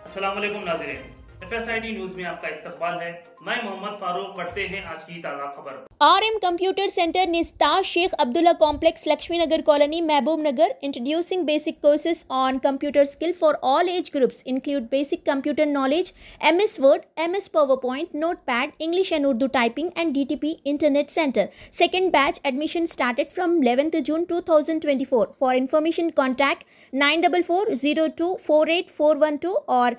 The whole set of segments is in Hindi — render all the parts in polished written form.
अस्सलाम वालेकुम नाज़रीन, FSID न्यूज में आपका इस्तकबाल है। मैं मोहम्मद फारूक। पढ़ते हैं आज की ताज़ा खबर। RM Computer Center Nistar Sheikh Abdullah Complex, Lakshmi Nagar Colony, Mehboob Nagar, introducing basic courses on computer skill for all age groups, include basic computer knowledge, MS Word, MS PowerPoint, Notepad, English and Urdu typing, and DTP Internet Center. Second batch admission started from 11th June 2024. For information, contact 9440248412 or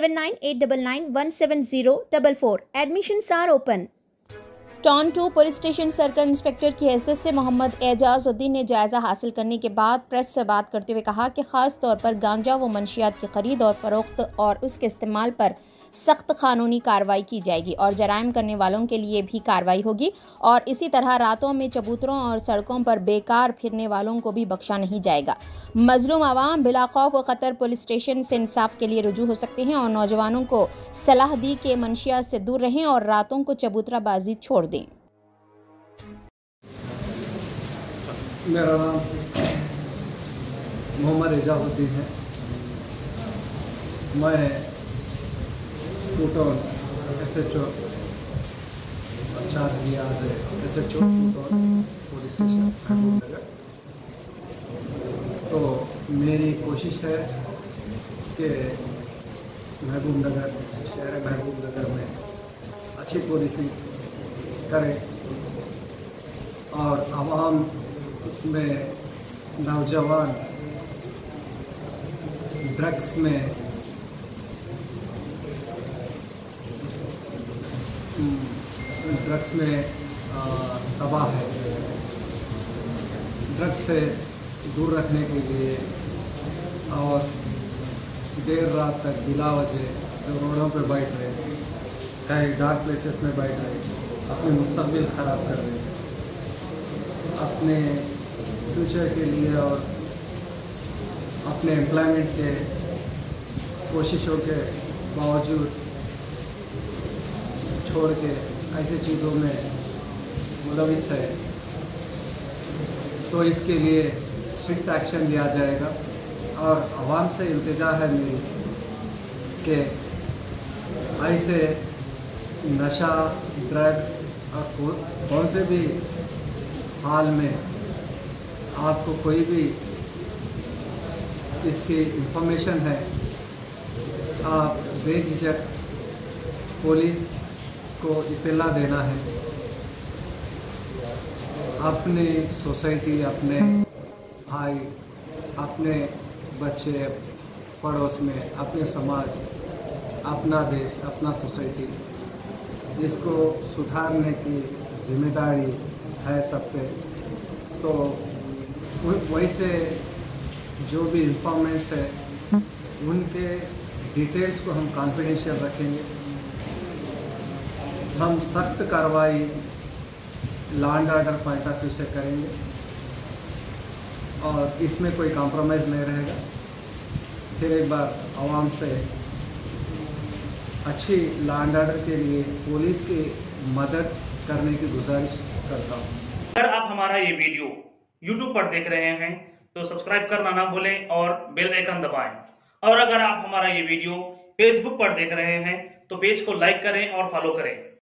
7989917044. Admissions are open. Town 2 police station circle inspector की हैसियत से मोहम्मद एजाजुद्दीन ने जायज़ा हासिल करने के बाद प्रेस से बात करते हुए कहा कि ख़ास तौर पर गांजा व मंशियात की खरीद और फरोख्त और उसके इस्तेमाल पर सख्त कानूनी कार्रवाई की जाएगी और जराइम करने वालों के लिए भी कार्रवाई होगी और इसी तरह रातों में चबूतरों और सड़कों पर बेकार फिरने वालों को भी बख्शा नहीं जाएगा। मजलूम आवाम बिला खौफ व ख़तर पुलिस स्टेशन से इंसाफ के लिए रुजू हो सकते हैं और नौजवानों को सलाह दी कि मंशियात से दूर रहें और रातों को चबूतराबाजी छोड़ दें। मेरा नाम मोहम्मद एजाजुद्दीन है। मैं टूटोन SHO चार्ज लिया SHO two town police station Mahbubnagar. तो मेरी कोशिश है कि महबूब नगर शहर महबूब नगर में अच्छी पुलिसिंग करें और आवाम उसमें नौजवान ड्रग्स में तबाह है। ड्रग्स से दूर रखने के लिए और देर रात तक बिला वजह जो रोडों पे बैठ रहे, कहीं डार्क प्लेसेस में बैठ रहे, अपने मुस्तकबिल ख़राब कर रहे, अपने फ्यूचर के लिए और अपने एम्प्लॉयमेंट के कोशिशों के बावजूद छोड़ के ऐसे चीज़ों में मुलविस है, तो इसके लिए स्ट्रिक्ट एक्शन लिया जाएगा। और आवाम से इल्तिजा है मेरी कि ऐसे नशा ड्रग्स और कौन से भी हाल में आपको कोई भी इसकी इंफॉर्मेशन है, आप बेझिझक पुलिस को इत्तला देना है। अपनी सोसाइटी, अपने भाई, अपने बच्चे, पड़ोस में, अपने समाज, अपना देश, अपना सोसाइटी, इसको सुधारने की जिम्मेदारी है सब पे। तो वैसे जो भी इंफॉर्मेंट्स है उनके डिटेल्स को हम कॉन्फिडेंशियल रखेंगे। हम सख्त कार्रवाई law and order point of view से करेंगे और इसमें कोई कॉम्प्रोमाइज़ नहीं रहेगा। फिर एक बार आवाम से अच्छी लॉ एंड ऑर्डर के लिए पुलिस की मदद करने की गुजारिश करता हूँ। अगर आप हमारा ये वीडियो YouTube पर देख रहे हैं तो सब्सक्राइब करना ना भूलें और बेल आइकन दबाएं। और अगर आप हमारा ये वीडियो Facebook पर देख रहे हैं तो पेज को लाइक करें और फॉलो करें।